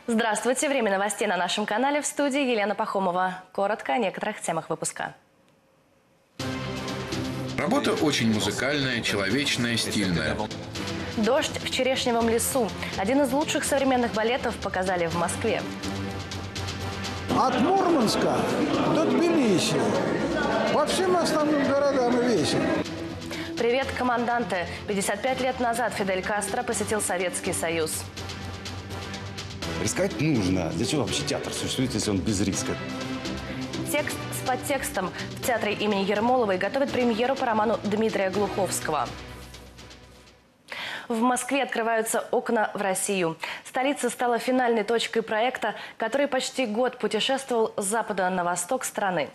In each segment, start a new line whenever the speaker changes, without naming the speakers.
Здравствуйте! Время новостей на нашем канале. В студии Елена Пахомова. Коротко о некоторых темах выпуска.
Работа очень музыкальная, человечная, стильная.
«Дождь в черешневом лесу». Один из лучших современных балетов показали в Москве.
От Мурманска до Тбилиси. По всем основным городам и весям.
Привет, команданты! 55 лет назад Фидель Кастро посетил Советский Союз.
Рисковать нужно. Для чего вообще театр существует, если он без риска?
Текст с подтекстом. В театре имени Ермоловой готовят премьеру по роману Дмитрия Глуховского. В Москве открываются окна в Россию. Столица стала финальной точкой проекта, который почти год путешествовал с запада на восток страны.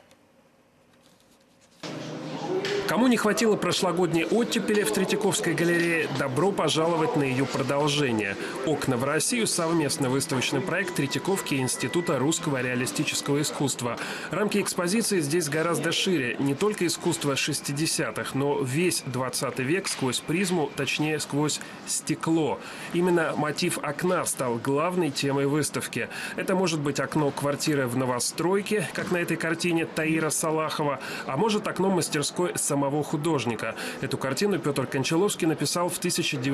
Кому не хватило прошлогодней оттепели в Третьяковской галерее, добро пожаловать на ее продолжение. «Окна в Россию» – совместный выставочный проект Третьяковки и Института русского реалистического искусства. Рамки экспозиции здесь гораздо шире. Не только искусство 60-х, но весь 20 век сквозь призму, точнее сквозь стекло. Именно мотив окна стал главной темой выставки. Это может быть окно квартиры в новостройке, как на этой картине Таира Салахова, а может окно мастерской самого художника. Эту картину Петр Кончаловский написал в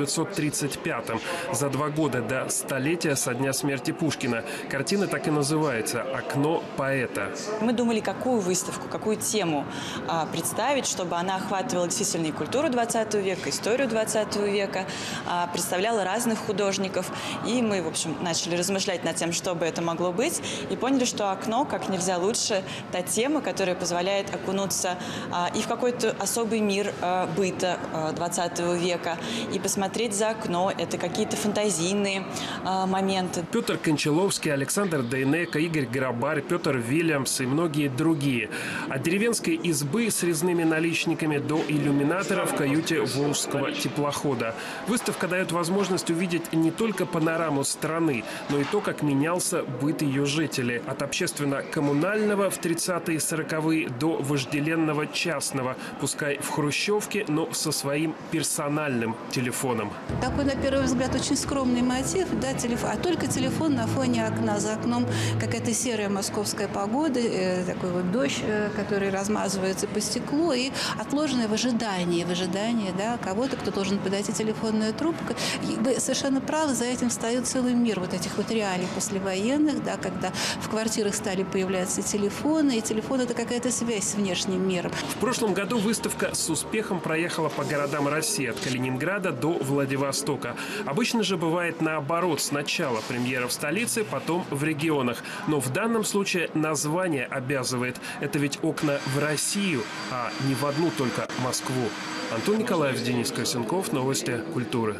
1935-м, за 2 года до столетия со дня смерти Пушкина. Картина так и называется «Окно поэта».
Мы думали, какую выставку, какую тему представить, чтобы она охватывала действительно и культуру 20 века, историю 20 века, представляла разных художников. И мы, в общем, начали размышлять над тем, что бы это могло быть, и поняли, что окно как нельзя лучше та тема, которая позволяет окунуться и в какой-то особый мир быта 20 века, и посмотреть за окно. Это какие-то фантазийные моменты.
Петр Кончаловский, Александр Дейнеко, Игорь Грабарь, Петр Вильямс и многие другие. От деревенской избы с резными наличниками до иллюминатора в каюте волжского теплохода. Выставка дает возможность увидеть не только панораму страны, но и то, как менялся быт ее жителей. От общественно-коммунального в 30-е и 40-е до вожделенного частного, пускай в хрущевке, но со своим персональным телефоном.
Такой, на первый взгляд, очень скромный мотив, да, телефон, а только телефон на фоне окна. За окном какая-то серая московская погода, такой вот дождь, который размазывается по стеклу, и отложенное в ожидании, да, кого-то, кто должен подойти телефонную трубку. И вы совершенно правы, за этим встает целый мир вот этих вот реалий послевоенных, да, когда в квартирах стали появляться телефоны, и телефон – это какая-то связь с внешним миром.
В прошлом году выставка с успехом проехала по городам России от Калининграда до Владивостока. Обычно же бывает наоборот. Сначала премьера в столице, потом в регионах. Но в данном случае название обязывает. Это ведь окна в Россию, а не в одну только Москву. Антон Николаев, Денис Косенков. Новости культуры.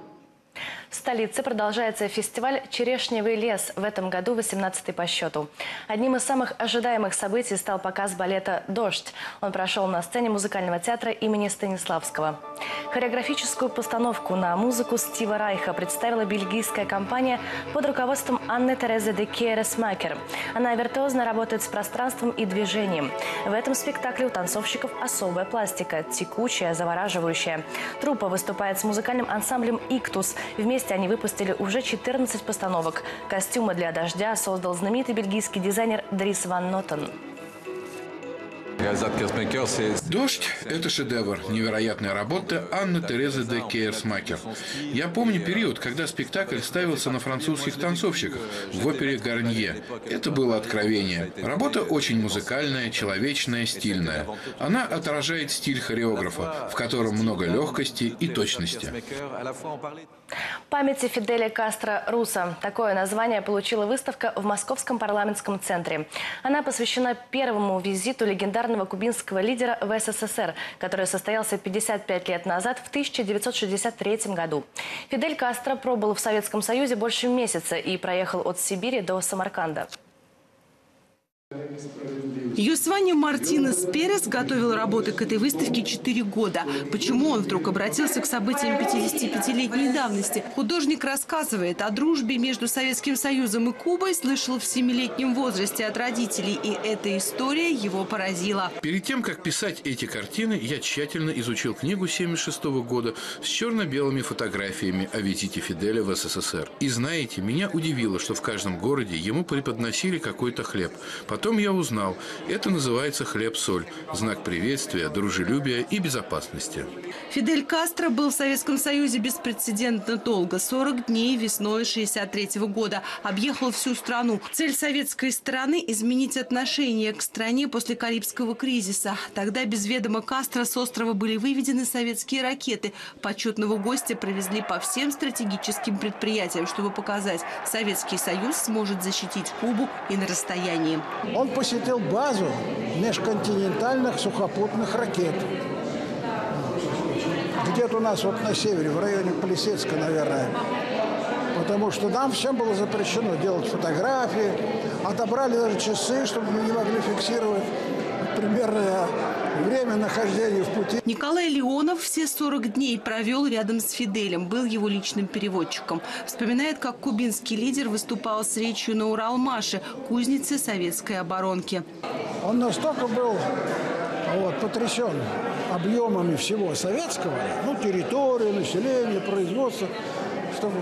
В столице продолжается фестиваль «Черешневый лес», в этом году 18-й по счету. Одним из самых ожидаемых событий стал показ балета «Дождь». Он прошел на сцене музыкального театра имени Станиславского. Хореографическую постановку на музыку Стива Райха представила бельгийская компания под руководством Анны Терезы де Кейресмакер. Она виртуозно работает с пространством и движением. В этом спектакле у танцовщиков особая пластика, текучая, завораживающая. Труппа выступает с музыкальным ансамблем «Иктус». Вместе они выпустили уже 14 постановок. Костюмы для «Дождя» создал знаменитый бельгийский дизайнер Дрис Ван Нотен.
«Дождь» – это шедевр, невероятная работа Анны Терезы де Кейрсмакер. Я помню период, когда спектакль ставился на французских танцовщиках в опере «Гарнье». Это было откровение. Работа очень музыкальная, человечная, стильная. Она отражает стиль хореографа, в котором много легкости и точности.
«Памяти Фиделя Кастро Руса» – такое название получила выставка в Московском парламентском центре. Она посвящена первому визиту легендарного кубинского лидера в СССР, который состоялся 55 лет назад, в 1963 году. Фидель Кастро пробыл в Советском Союзе больше месяца и проехал от Сибири до Самарканда.
Йосвани Мартинес Перес готовил работы к этой выставке 4 года. Почему он вдруг обратился к событиям 55-летней давности? Художник рассказывает, о дружбе между Советским Союзом и Кубой слышал в 7-летнем возрасте от родителей, и эта история его поразила.
Перед тем, как писать эти картины, я тщательно изучил книгу 1976 года с черно-белыми фотографиями о визите Фиделя в СССР. И знаете, меня удивило, что в каждом городе ему преподносили какой-то хлеб. Потом я узнал, это называется хлеб-соль, знак приветствия, дружелюбия и безопасности.
Фидель Кастро был в Советском Союзе беспрецедентно долго – 40 дней весной 1963 года. Объехал всю страну. Цель советской стороны – изменить отношение к стране после Карибского кризиса. Тогда без ведома Кастро с острова были выведены советские ракеты. Почетного гостя провезли по всем стратегическим предприятиям, чтобы показать – Советский Союз сможет защитить Кубу и на расстоянии.
Он посетил базу межконтинентальных сухопутных ракет. Где-то у нас вот на севере, в районе Плесецка, наверное. Потому что нам всем было запрещено делать фотографии. Отобрали даже часы, чтобы мы не могли фиксировать примерное время нахождения в пути.
Николай Леонов все 40 дней провел рядом с Фиделем, был его личным переводчиком. Вспоминает, как кубинский лидер выступал с речью на Уралмаше, кузнице советской оборонки.
Он настолько был потрясен объемами всего советского, территории, населения, производства, что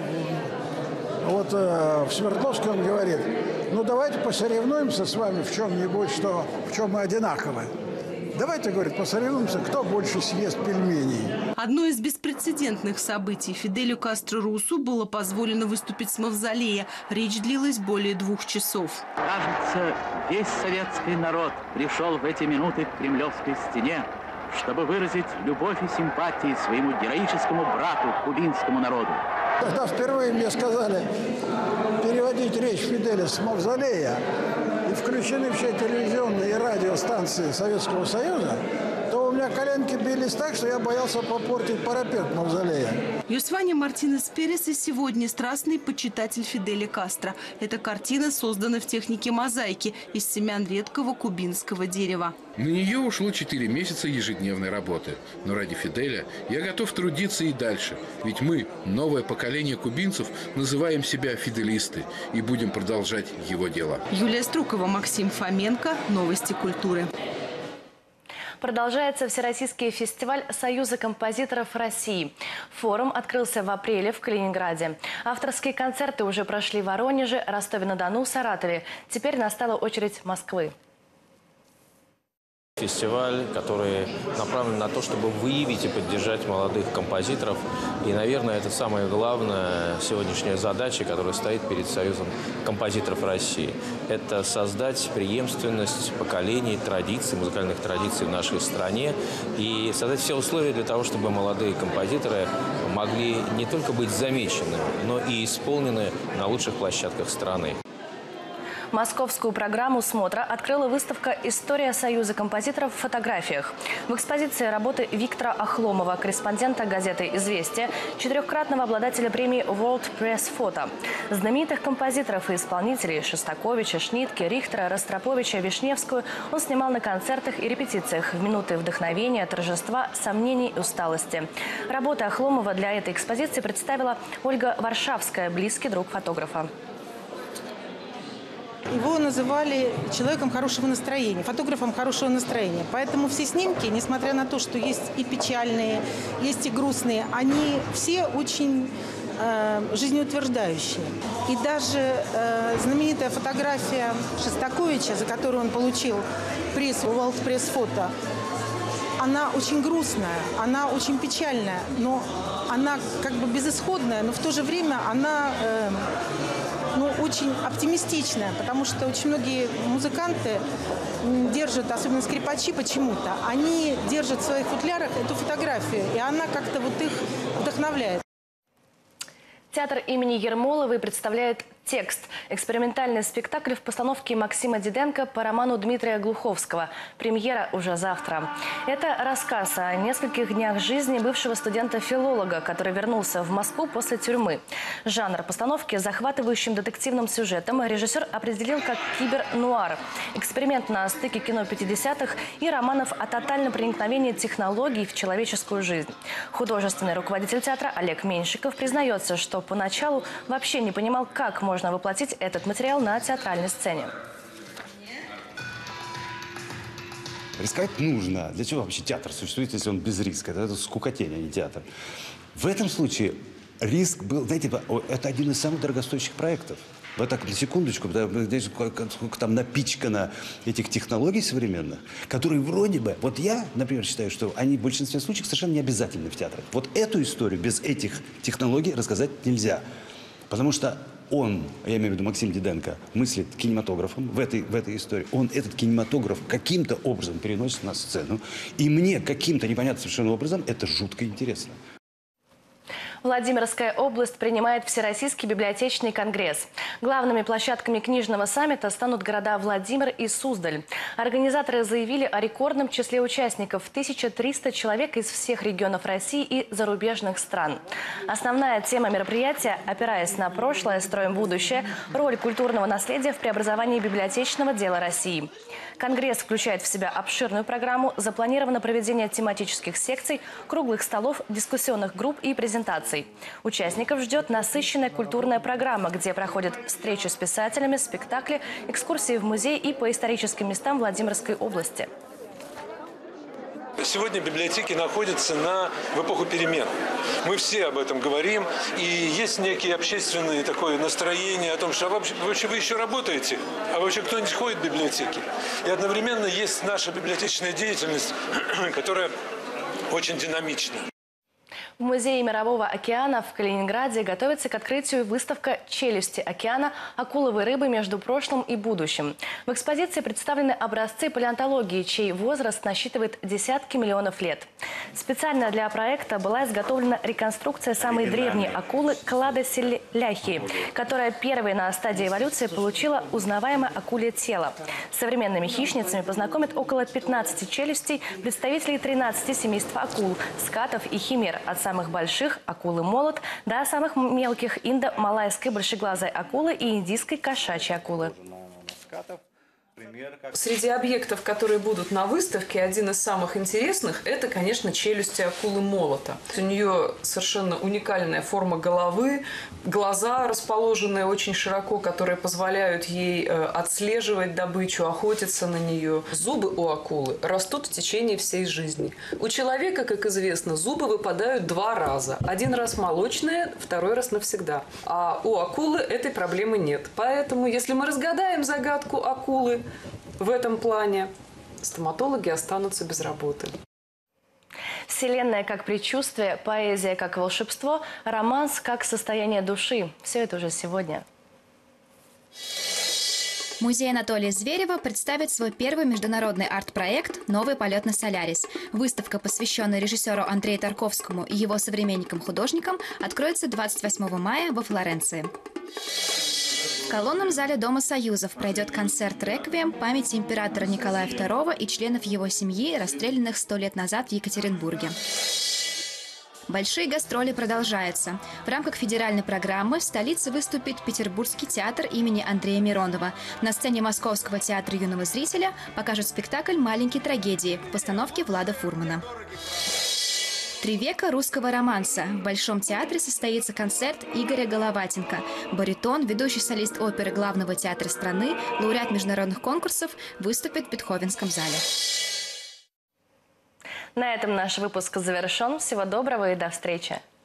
в Свердловске он говорит: давайте посоревнуемся с вами в чем-нибудь, в чем мы одинаковы. Давайте, говорит, посоревнуемся, кто больше съест пельменей.
Одно из беспрецедентных событий. Фиделю Кастро Русу было позволено выступить с мавзолея. Речь длилась более 2 часов.
Кажется, весь советский народ пришел в эти минуты к Кремлевской стене, чтобы выразить любовь и симпатии своему героическому брату, кубинскому народу.
Когда впервые мне сказали переводить речь Фиделя с мавзолея, и включены все телевизионные и радиостанции Советского Союза, то у меня коленки бились так, что я боялся попортить парапет мавзолея.
Йосвани Мартинес Перес и сегодня страстный почитатель Фиделя Кастро. Эта картина создана в технике мозаики из семян редкого кубинского дерева.
На нее ушло 4 месяца ежедневной работы. Но ради Фиделя я готов трудиться и дальше. Ведь мы, новое поколение кубинцев, называем себя фиделисты и будем продолжать его дело.
Юлия Струкова, Максим Фоменко. Новости культуры.
Продолжается Всероссийский фестиваль Союза композиторов России. Форум открылся в апреле в Калининграде. Авторские концерты уже прошли в Воронеже, Ростове-на-Дону, Саратове. Теперь настала очередь Москвы.
Фестиваль, который направлен на то, чтобы выявить и поддержать молодых композиторов. И, наверное, это самая главная сегодняшняя задача, которая стоит перед Союзом композиторов России. Это создать преемственность поколений, традиций, музыкальных традиций в нашей стране и создать все условия для того, чтобы молодые композиторы могли не только быть замечены, но и исполнены на лучших площадках страны.
Московскую программу смотра открыла выставка «История Союза композиторов» в фотографиях. В экспозиции работы Виктора Охломова, корреспондента газеты «Известия», 4-кратного обладателя премии World Press Photo. Знаменитых композиторов и исполнителей Шостаковича, Шнитке, Рихтера, Ростроповича, Вишневскую он снимал на концертах и репетициях в минуты вдохновения, торжества, сомнений и усталости. Работы Охломова для этой экспозиции представила Ольга Варшавская, близкий друг фотографа.
Его называли человеком хорошего настроения, фотографом хорошего настроения. Поэтому все снимки, несмотря на то, что есть и печальные, есть и грустные, они все очень жизнеутверждающие. И даже знаменитая фотография Шостаковича, за которую он получил приз World Press Photo, она очень грустная, она очень печальная, но она как бы безысходная, но в то же время она очень оптимистичная, потому что очень многие музыканты держат, особенно скрипачи почему-то, они держат в своих футлярах эту фотографию, и она как-то их вдохновляет.
Театр имени Ермоловой представляет Текст. Экспериментальный спектакль в постановке Максима Диденко по роману Дмитрия Глуховского. Премьера уже завтра. Это рассказ о нескольких днях жизни бывшего студента-филолога, который вернулся в Москву после тюрьмы. Жанр постановки с захватывающим детективным сюжетом режиссер определил как кибернуар. Эксперимент на стыке кино 50-х и романов о тотальном проникновении технологий в человеческую жизнь. Художественный руководитель театра Олег Меньшиков признается, что поначалу вообще не понимал, как можно воплотить этот материал на театральной сцене.
Рисковать нужно. Для чего вообще театр существует, если он без риска? Это скукотень, а не театр. В этом случае риск был, знаете, это один из самых дорогостоящих проектов. Вот так, на секундочку, сколько там напичкано этих технологий современных, которые вроде бы, вот я, например, считаю, что они в большинстве случаев совершенно не обязательны в театрах. Вот эту историю без этих технологий рассказать нельзя. Потому что он, я имею в виду Максим Диденко, мыслит кинематографом в этой истории. Он этот кинематограф каким-то образом переносит на сцену. И мне каким-то непонятным совершенно образом это жутко интересно.
Владимирская область принимает Всероссийский библиотечный конгресс. Главными площадками книжного саммита станут города Владимир и Суздаль. Организаторы заявили о рекордном числе участников – 1300 человек из всех регионов России и зарубежных стран. Основная тема мероприятия – опираясь на прошлое, строим будущее, роль культурного наследия в преобразовании библиотечного дела России. Конгресс включает в себя обширную программу, запланировано проведение тематических секций, круглых столов, дискуссионных групп и презентаций. Участников ждет насыщенная культурная программа, где проходят встречи с писателями, спектакли, экскурсии в музей и по историческим местам Владимирской области.
Сегодня библиотеки находятся в эпоху перемен. Мы все об этом говорим. И есть некие общественные такое настроение о том, что вообще вы еще работаете, а вообще кто-нибудь ходит в библиотеки. И одновременно есть наша библиотечная деятельность, которая очень динамична.
В Музее Мирового океана в Калининграде готовится к открытию выставка «Челюсти океана. Акуловые рыбы между прошлым и будущим». В экспозиции представлены образцы палеонтологии, чей возраст насчитывает десятки миллионов лет. Специально для проекта была изготовлена реконструкция самой древней акулы кладоселяхии, которая первой на стадии эволюции получила узнаваемое акулье тело. С современными хищницами познакомят около 15 челюстей представителей 13 семейств акул, скатов и химер, от самых больших – акулы-молот, до самых мелких – индо-малайской большеглазой акулы и индийской кошачьей акулы.
Среди объектов, которые будут на выставке, один из самых интересных – это, конечно, челюсти акулы-молота. У нее совершенно уникальная форма головы, глаза, расположенные очень широко, которые позволяют ей отслеживать добычу, охотиться на нее. Зубы у акулы растут в течение всей жизни. У человека, как известно, зубы выпадают 2 раза. Один раз молочные, второй раз навсегда. А у акулы этой проблемы нет. Поэтому, если мы разгадаем загадку акулы, в этом плане стоматологи останутся без работы.
Вселенная как предчувствие, поэзия как волшебство, романс как состояние души. Все это уже сегодня.
Музей Анатолия Зверева представит свой первый международный арт-проект «Новый полет на Солярис». Выставка, посвященная режиссеру Андрею Тарковскому и его современникам-художникам, откроется 28 мая во Флоренции. В колонном зале Дома Союзов пройдет концерт «Реквием» памяти императора Николая II и членов его семьи, расстрелянных 100 лет назад в Екатеринбурге. Большие гастроли продолжаются. В рамках федеральной программы в столице выступит Петербургский театр имени Андрея Миронова. На сцене Московского театра юного зрителя покажут спектакль «Маленькие трагедии» в постановке Влада Фурмана. 3 века русского романса. В Большом театре состоится концерт Игоря Головатенко. Баритон, ведущий солист оперы Главного театра страны, лауреат международных конкурсов, выступит в Бетховенском зале.
На этом наш выпуск завершен. Всего доброго и до встречи.